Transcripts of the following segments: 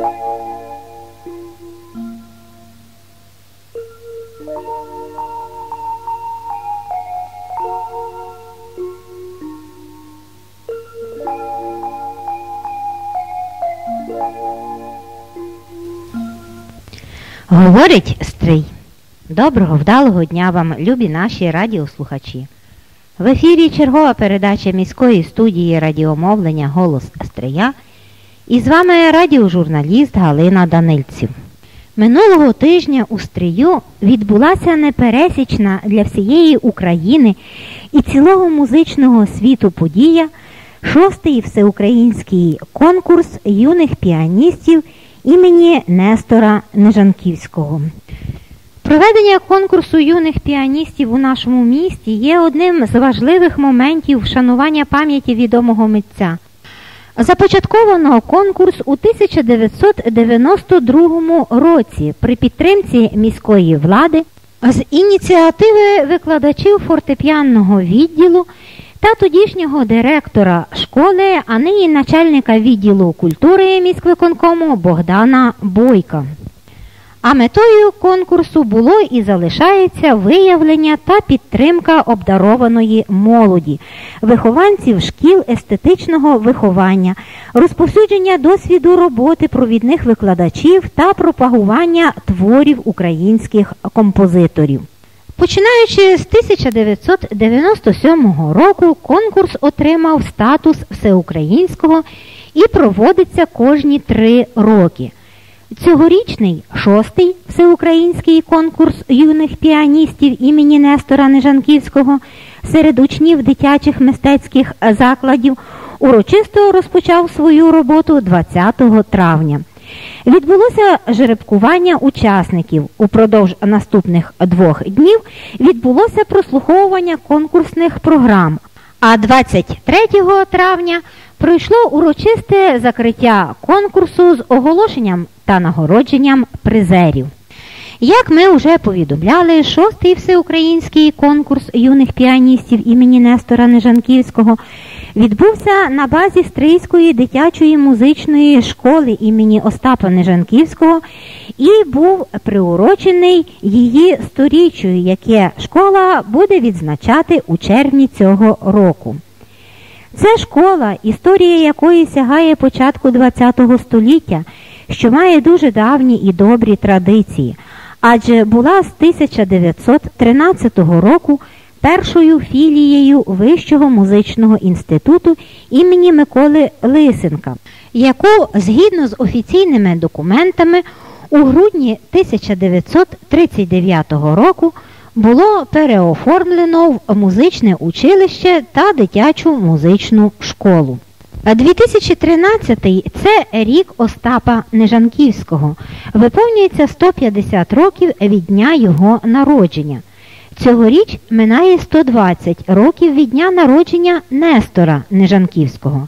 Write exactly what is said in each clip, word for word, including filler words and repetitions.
Говорить Стрий. Доброго, вдалого дня вам, любі наші радіослухачі. В ефірі чергова передача міської студії радіомовлення «Голос Стрия» і з вами радіожурналіст Галина Данильців. Минулого тижня у Стрию відбулася непересічна для всієї України і цілого музичного світу подія – шостий всеукраїнський конкурс юних піаністів імені Нестора Нежанківського. Проведення конкурсу юних піаністів у нашому місті є одним з важливих моментів вшанування пам'яті відомого митця. Започатковано конкурс у тисяча дев'ятсот дев'яносто другому році при підтримці міської влади з ініціативи викладачів фортепіанного відділу та тодішнього директора школи, а нині начальника відділу культури міськвиконкому Богдана Бойка. А метою конкурсу було і залишається виявлення та підтримка обдарованої молоді, вихованців шкіл естетичного виховання, розповсюдження досвіду роботи провідних викладачів та пропагування творів українських композиторів. Починаючи з тисяча дев'ятсот дев'яносто сьомого року, конкурс отримав статус всеукраїнського і проводиться кожні три роки. Цьогорічний шостий всеукраїнський конкурс юних піаністів імені Нестора Нежанківського серед учнів дитячих мистецьких закладів урочисто розпочав свою роботу двадцятого травня. Відбулося жеребкування учасників. Упродовж наступних двох днів відбулося прослуховування конкурсних програм, а двадцять третього травня пройшло урочисте закриття конкурсу з оголошенням та нагородженням призерів. Як ми вже повідомляли, шостий всеукраїнський конкурс юних піаністів імені Нестора Нежанківського відбувся на базі Стрийської дитячої музичної школи імені Остапа Нежанківського і був приурочений її сторіччю, яке школа буде відзначати у червні цього року. Це школа, історія якої сягає початку ХХ століття, що має дуже давні і добрі традиції, адже була з тисяча дев'ятсот тринадцятого року першою філією Вищого музичного інституту імені Миколи Лисенка, яку, згідно з офіційними документами, у грудні тисяча дев'ятсот тридцять дев'ятого року було переоформлено в музичне училище та дитячу музичну школу. дві тисячі тринадцятий – це рік Остапа Нежанківського. Виповнюється сто п'ятдесят років від дня його народження. Цьогоріч минає сто двадцять років від дня народження Нестора Нежанківського.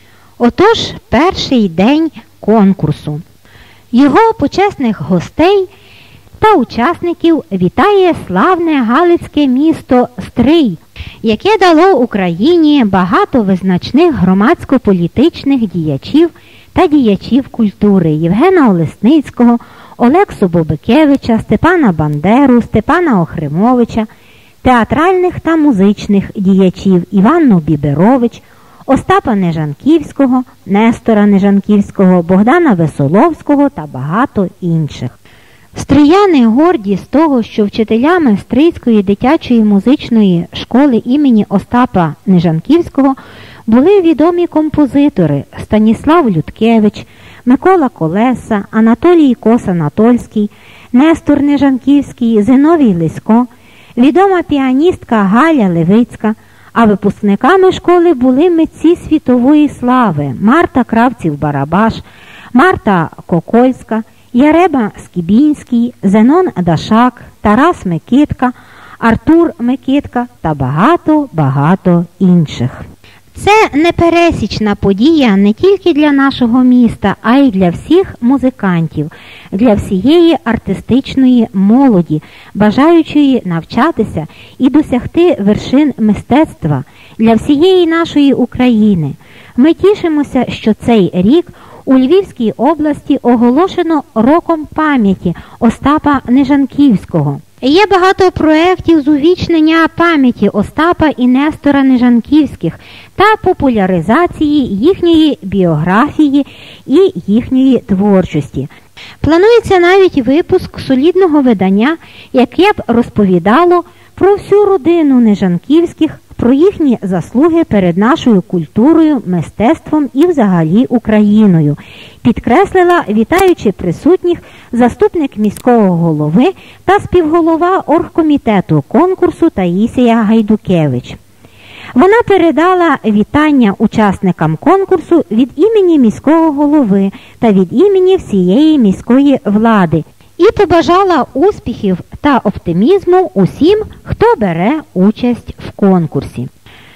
Отож, перший день конкурсу. Його почесних гостей та учасників вітає славне галицьке місто Стрий, яке дало Україні багато визначних громадсько-політичних діячів та діячів культури: Євгена Олесницького, Олексу Бобикевича, Степана Бандеру, Степана Охримовича, театральних та музичних діячів Іванну Біберович, Остапа Нежанківського, Нестора Нежанківського, Богдана Весоловського та багато інших. Стрияни горді з того, що вчителями Стрийської дитячої музичної школи імені Остапа Нежанківського були відомі композитори Станіслав Людкевич, Микола Колеса, Анатолій Коса-Натольський, Нестор Нежанківський, Зиновій Лисько, відома піаністка Галя Левицька, а випускниками школи були митці світової слави Марта Кравців-Барабаш, Марта Кокольська, Яреба Скібінський, Зенон Дашак, Тарас Микитка, Артур Микитка та багато-багато інших. Це непересічна подія не тільки для нашого міста, а й для всіх музикантів, для всієї артистичної молоді, бажаючої навчатися і досягти вершин мистецтва, для всієї нашої України. Ми тішимося, що цей рік У Львівській області оголошено роком пам'яті Остапа Нежанківського. Є багато проєктів з увічнення пам'яті Остапа і Нестора Нежанківських та популяризації їхньої біографії і їхньої творчості. Планується навіть випуск солідного видання, яке б розповідало про всю родину Нежанківських, про їхні заслуги перед нашою культурою, мистецтвом і взагалі Україною, підкреслила, вітаючи присутніх, заступник міського голови та співголова оргкомітету конкурсу Таїсія Гайдукевич. Вона передала вітання учасникам конкурсу від імені міського голови та від імені всієї міської влади і побажала успіхів та оптимізму усім, хто бере участь в конкурсі.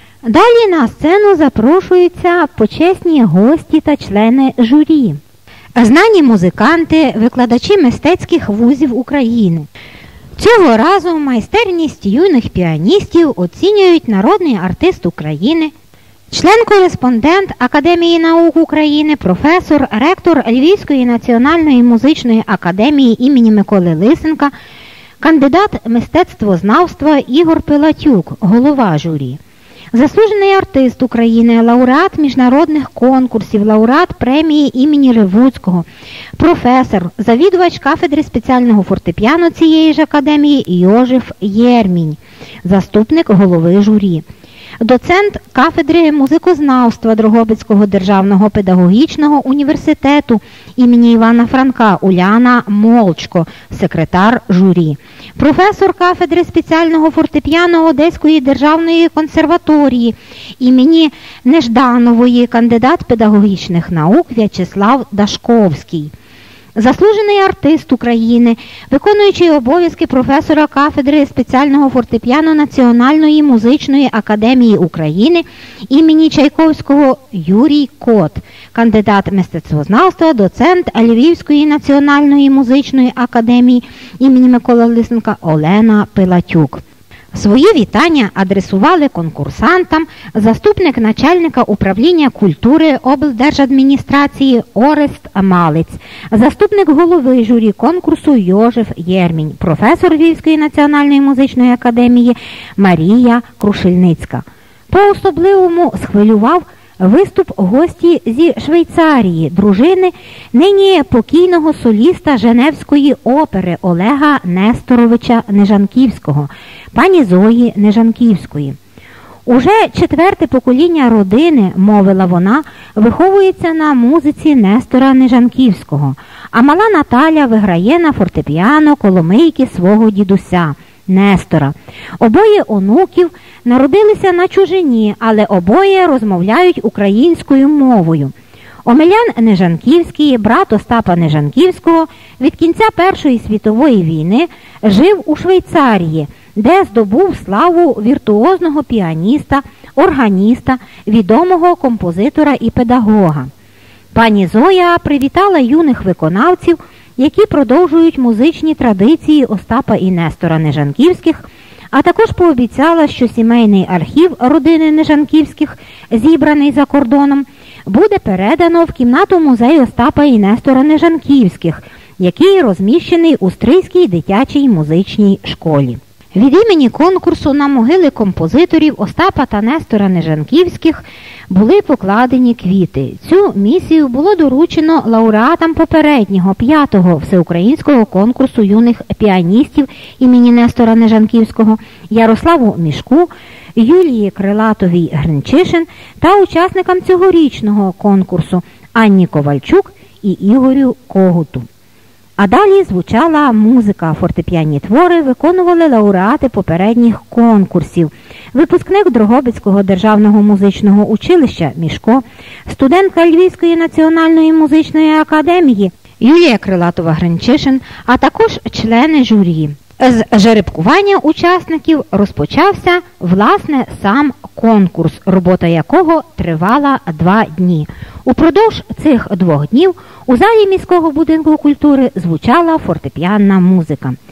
Далі на сцену запрошуються почесні гості та члени журі. Знані музиканти, викладачі мистецьких вузів України. Цього разу майстерність юних піаністів оцінюють народний артист України, член-кореспондент Академії наук України, професор, ректор Львівської національної музичної академії імені Миколи Лисенка, кандидат мистецтвознавства Ігор Пилатюк, голова журі. Заслужений артист України, лауреат міжнародних конкурсів, лауреат премії імені Ревуцького, професор, завідувач кафедри спеціального фортепіано цієї ж академії Йожеф Єрмінь, заступник голови журі. Доцент кафедри музикознавства Дрогобицького державного педагогічного університету імені Івана Франка Уляна Молчко, секретар журі. Професор кафедри спеціального фортепіано Одеської державної консерваторії імені Нежданової, кандидат педагогічних наук В'ячеслав Дашковський. Заслужений артист України, виконуючий обов'язки професора кафедри спеціального фортепіано Національної музичної академії України імені Чайковського Юрій Кот, кандидат мистецтвознавства, доцент Львівської національної музичної академії імені Миколи Лисенка Олена Пилатюк. Свої вітання адресували конкурсантам заступник начальника управління культури облдержадміністрації Орест Малець, заступник голови журі конкурсу Йожеф Єрмінь, професор Львівської національної музичної академії Марія Крушельницька. По-особливому схвилював виступ гості зі Швейцарії, дружини нині покійного соліста Женевської опери Олега Несторовича Нежанківського, пані Зої Нежанківської. Уже четверте покоління родини, мовила вона, виховується на музиці Нестора Нежанківського, а мала Наталя виграє на фортепіано коломийки свого дідуся Нестора. Обоє онуків народилися на чужині, але обоє розмовляють українською мовою. Омелян Нежанківський, брат Остапа Нежанківського, від кінця Першої світової війни жив у Швейцарії, де здобув славу віртуозного піаніста, органіста, відомого композитора і педагога. Пані Зоя привітала юних виконавців, які продовжують музичні традиції Остапа і Нестора Нежанківських, а також пообіцяла, що сімейний архів родини Нежанківських, зібраний за кордоном, буде передано в кімнату музею Остапа і Нестора Нежанківських, який розміщений у Стрийській дитячій музичній школі. Від імені конкурсу на могили композиторів Остапа та Нестора Нежанківських були покладені квіти. Цю місію було доручено лауреатам попереднього, п'ятого всеукраїнського конкурсу юних піаністів імені Нестора Нежанківського Ярославу Мішку, Юлії Крилатовій-Гринчишин та учасникам цьогорічного конкурсу Анні Ковальчук і Ігорю Когуту. А далі звучала музика, фортепіанні твори виконували лауреати попередніх конкурсів. Випускник Дрогобицького державного музичного училища Мішко, студентка Львівської національної музичної академії Юлія Крилатова-Гринчишин, а також члени журі. З жеребкування учасників розпочався, власне, сам конкурс, робота якого тривала два дні. Упродовж цих двох днів у залі міського будинку культури звучала фортепіанна музика.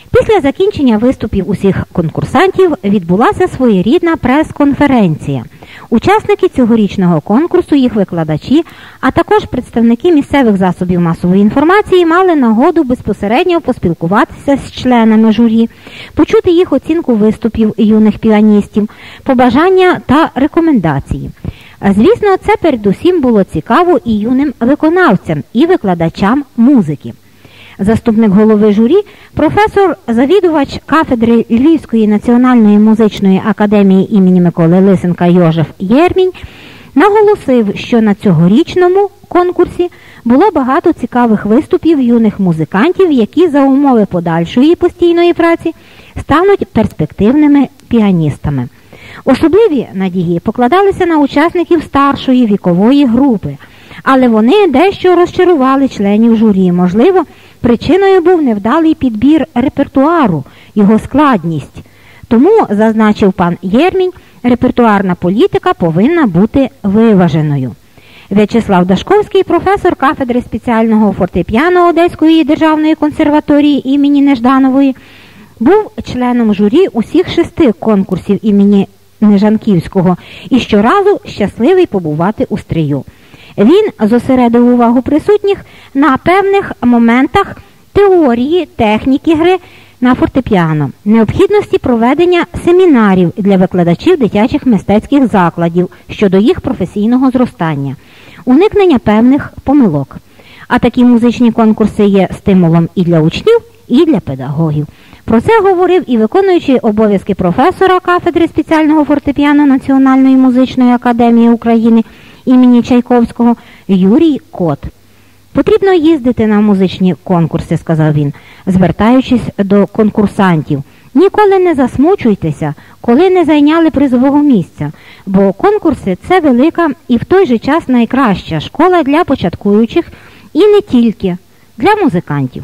Після закінчення виступів усіх конкурсантів відбулася своєрідна прес-конференція. Учасники цьогорічного конкурсу, їх викладачі, а також представники місцевих засобів масової інформації мали нагоду безпосередньо поспілкуватися з членами журі, почути їх оцінку виступів юних піаністів, побажання та рекомендації. Звісно, це передусім було цікаво і юним виконавцям, і викладачам музики. Заступник голови журі, професор, завідувач кафедри Львівської національної музичної академії імені Миколи Лисенка Йожеф Єрмінь наголосив, що на цьогорічному конкурсі було багато цікавих виступів юних музикантів, які за умови подальшої постійної праці стануть перспективними піаністами. Особливі надії покладалися на учасників старшої вікової групи, але вони дещо розчарували членів журі. Можливо, причиною був невдалий підбір репертуару, його складність. Тому, зазначив пан Єрмінь, репертуарна політика повинна бути виваженою. В'ячеслав Дашковський, професор кафедри спеціального фортепіано Одеської державної консерваторії імені Нежданової, був членом журі усіх шести конкурсів імені Нежанківського і щоразу щасливий побувати у стрію. Він зосередив увагу присутніх на певних моментах теорії, техніки гри на фортепіано, необхідності проведення семінарів для викладачів дитячих мистецьких закладів щодо їх професійного зростання, уникнення певних помилок. А такі музичні конкурси є стимулом і для учнів, і для педагогів. Про це говорив і виконуючий обов'язки професора кафедри спеціального фортепіано Національної музичної академії України імені Чайковського Юрій Кот. «Потрібно їздити на музичні конкурси», – сказав він, звертаючись до конкурсантів. «Ніколи не засмучуйтеся, коли не зайняли призового місця, бо конкурси – це велика і в той же час найкраща школа для початкуючих і не тільки для музикантів».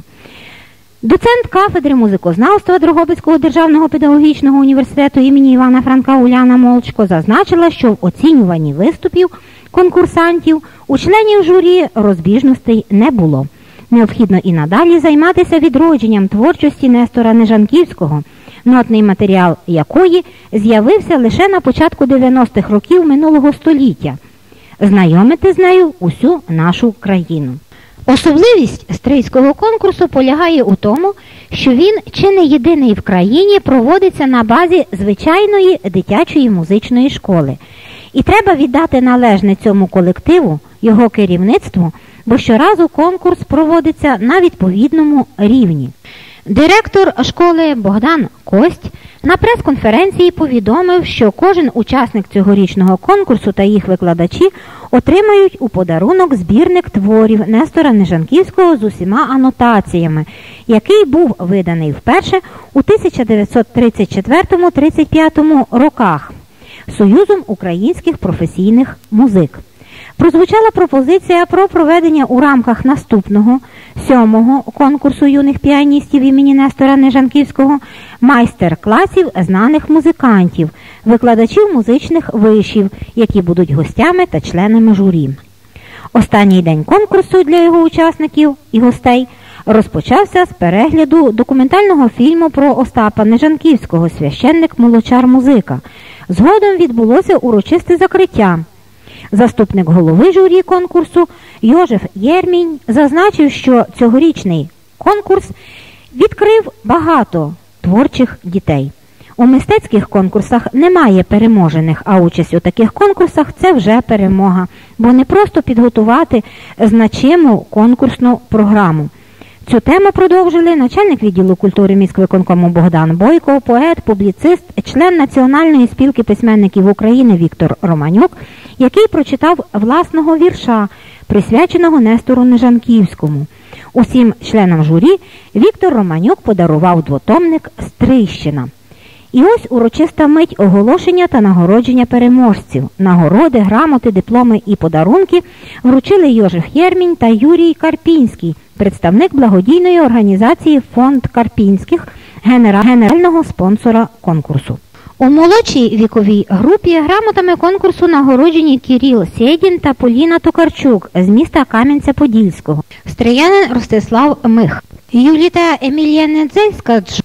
Доцент кафедри музикознавства Дрогобицького державного педагогічного університету імені Івана Франка Уляна Молчко зазначила, що в оцінюванні виступів конкурсантів у членів журі розбіжностей не було. Необхідно і надалі займатися відродженням творчості Нестора Нежанківського, нотний матеріал якої з'явився лише на початку дев'яностих років минулого століття, знайомити з нею усю нашу країну. Особливість стрийського конкурсу полягає у тому, що він чи не єдиний в країні проводиться на базі звичайної дитячої музичної школи. І треба віддати належне цьому колективу, його керівництву, бо щоразу конкурс проводиться на відповідному рівні. Директор школи Богдан Кость на прес-конференції повідомив, що кожен учасник цьогорічного конкурсу та їх викладачі отримають у подарунок збірник творів Нестора Нежанківського з усіма анотаціями, який був виданий вперше у тисяча дев'ятсот тридцять четвертому — тридцять п'ятому роках Союзом українських професійних музик. Прозвучала пропозиція про проведення у рамках наступного, сьомого конкурсу юних піаністів імені Нестора Нежанківського майстер-класів знаних музикантів, викладачів музичних вишів, які будуть гостями та членами журі. Останній день конкурсу для його учасників і гостей розпочався з перегляду документального фільму про Остапа Нежанківського «Священник-молочар-музика». Згодом відбулося урочисте закриття. Заступник голови журі конкурсу Йожеф Єрмінь зазначив, що цьогорічний конкурс відкрив багато творчих дітей. У мистецьких конкурсах немає переможених, а участь у таких конкурсах – це вже перемога, бо не просто підготувати значиму конкурсну програму. Цю тему продовжили начальник відділу культури міськвиконкому Богдан Бойко, поет, публіцист, член Національної спілки письменників України Віктор Романюк, який прочитав власного вірша, присвяченого Нестору Нежанківському. Усім членам журі Віктор Романюк подарував двотомник «Стрийщина». І ось урочиста мить оголошення та нагородження переможців. Нагороди, грамоти, дипломи і подарунки вручили Йожеф Єрмінь та Юрій Карпінський, представник благодійної організації «Фонд Карпінських», генерального спонсора конкурсу. У молодшій віковій групі грамотами конкурсу нагороджені Кирил Сєдін та Поліна Токарчук з міста Кам'янця-Подільського, стріянин Ростислав Мих, Юліта Емельянедзельська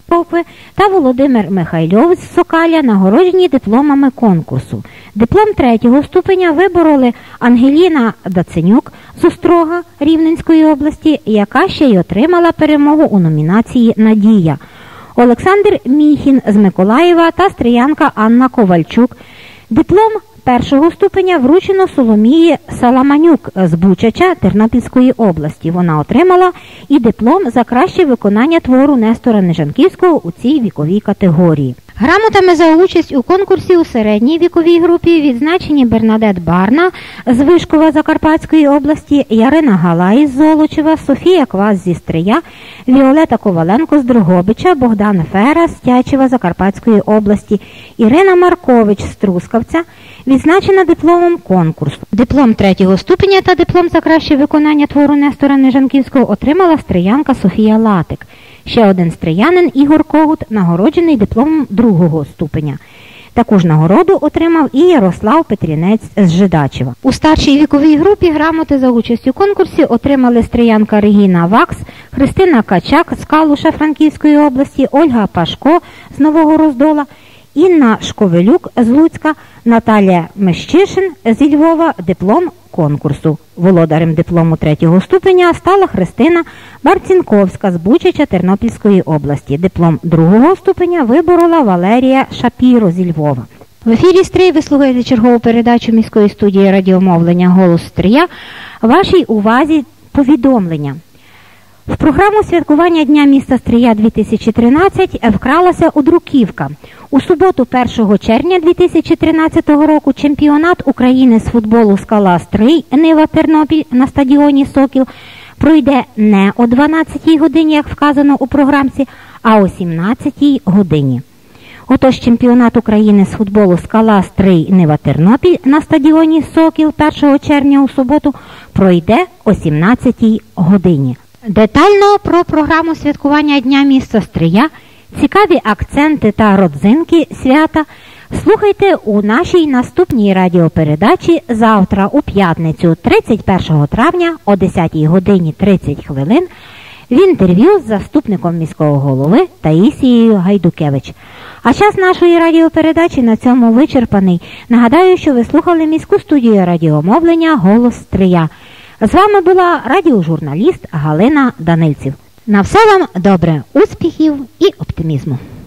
Попи та Володимир Михайльов з Сокаля нагороджені дипломами конкурсу. Диплом третього ступеня вибороли Ангеліна Даценюк з Острога Рівненської області, яка ще й отримала перемогу у номінації «Надія», Олександр Міхін з Миколаєва та стріянка Анна Ковальчук. Диплом першого ступеня вручено Соломії Саламанюк з Бучача Тернопільської області. Вона отримала і диплом за краще виконання твору Нестора Нижанківського у цій віковій категорії. Грамотами за участь у конкурсі у середній віковій групі відзначені Бернадет Барна з Вишкова Закарпатської області, Ярина Галай з Золочева, Софія Квас зі Стрия, Віолета Коваленко з Дрогобича, Богдан Фера з Тячева Закарпатської області, Ірина Маркович з Трускавця, відзначена дипломом конкурсу. Диплом третього ступеня та диплом за краще виконання твору Нестора Нижанківського отримала стріянка Софія Латик. Ще один стріянин Ігор Когут нагороджений дипломом другого ступеня. Таку ж нагороду отримав і Ярослав Петрінець з Жидачева. У старшій віковій групі грамоти за участь у конкурсі отримали стріянка Регіна Вакс, Христина Качак з Калуша Франківської області, Ольга Пашко з Нового Роздола, Інна Шковелюк з Луцька, Наталія Мещишин зі Львова, диплом конкурсу. Володарем диплому третього ступеня стала Христина Барцінковська з Бучача Тернопільської області. Диплом другого ступеня виборола Валерія Шапіро зі Львова. В ефірі «Стрий» ви слухаєте чергову передачу міської студії радіомовлення «Голос Стрия». Вашій увазі повідомлення. В програму святкування Дня міста Стрия дві тисячі тринадцять вкралася Одруківка. У суботу, першого червня дві тисячі тринадцятого року, чемпіонат України з футболу «Скала Стрий» Нива Тернопіль на стадіоні «Сокіл» пройде не о дванадцятій годині, як вказано у програмці, а о сімнадцятій годині. Отож, чемпіонат України з футболу «Скала Стрий» Нива Тернопіль на стадіоні «Сокіл» першого червня у суботу пройде о сімнадцятій годині. Детально про програму святкування Дня міста Стрия, цікаві акценти та родзинки свята слухайте у нашій наступній радіопередачі завтра у п'ятницю тридцять першого травня о десятій годині тридцять хвилин в інтерв'ю з заступником міського голови Таїсією Гайдукевич. А час нашої радіопередачі на цьому вичерпаний. Нагадаю, що ви слухали міську студію радіомовлення «Голос Стрия». З вами була радіожурналіст Галина Данильців. На все вам добре, успіхів і оптимізму.